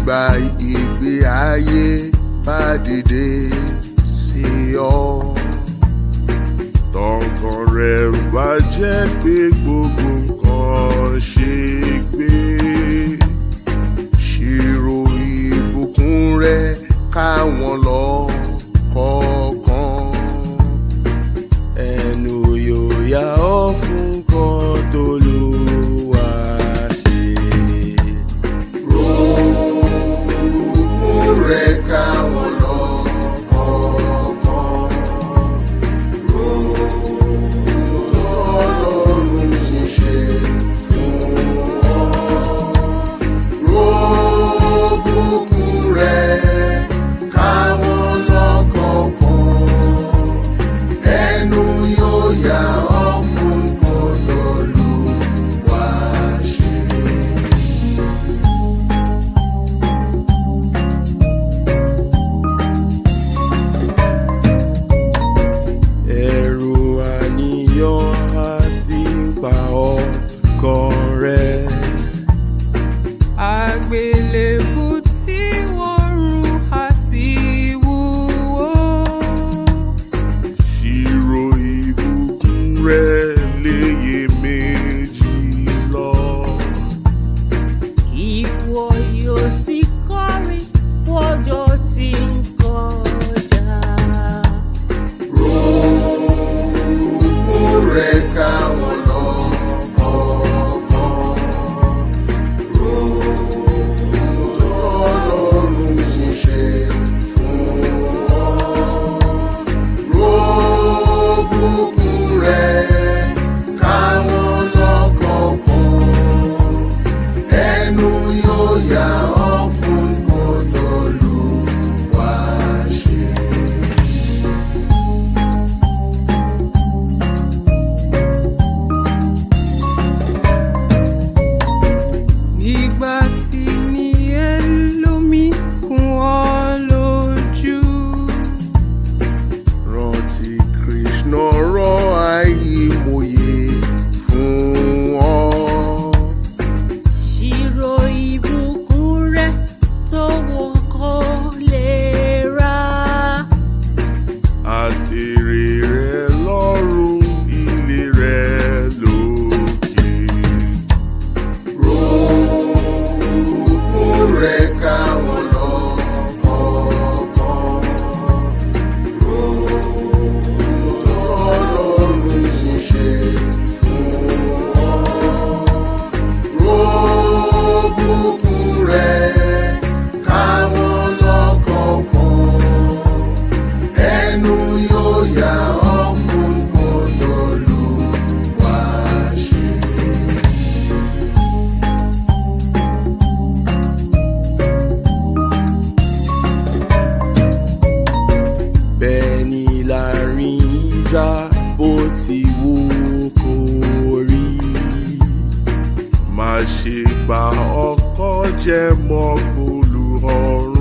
nígbà ìgbé ayé bá dìde sí ọ. Tọkàn rẹ̀ bá jẹ́ pé gbogbo nǹkan ṣègbé. Siro ibukun rẹ̀ káwọn lọ́kọ̀ọ̀kan. Ẹnu yóò yà ọ́ fún kan tó Olúwa ṣe. Ibukun rẹ̀ káwọn lọ́kọ̀ọ̀kan. Olorun ti ṣe fún ọ. Ibukun rẹ̀ káwọn lọ́kọ̀ọ̀kan. Ẹnu yóò yà ọ́ fún kan tó Olúwa ṣe. Ẹ̀rù àníyàn àti pa ọkàn rẹ̀. Agbelebu tí wọ́n rù á sí wúwo. Siro ibukun rẹ̀ lé yemeji lọ. Ìwọ yóò sì kọrin wọ́jọ́ tí ń kọjá. Ibukun rẹ̀ káwọn lọ́kọ̀ọ̀kan. Olorun ti ṣe fún ọ. Ibukun rẹ̀ káwọn lọ́kọ̀ọ̀kan. Ẹnu yóò yà ọ́ fún kan tó Olúwa ṣe. Nígbà tí ní elomi kún ọ lójú. Ranti Krist rọ aimoye fún ọ. Siro ibukun rẹ̀ tó wọ́kọ̀ lè ra. Àtèrè rẹ̀ lọ́run, ilé rẹ̀ lókè. Ibukun rẹ̀ káwọn lọ́kọ̀ọ̀kan. Olorun ti ṣe fún ọ. Ibukun rẹ̀ káwọn lọ́kọ̀ọ̀kan. Ẹnu yóò yà ọ́ fún kan tó Olúwa ṣe. Beni larin ìjà bó ti wù kó rí. Má ṣe gba ọkọ jẹ́ mọ́ Olorun.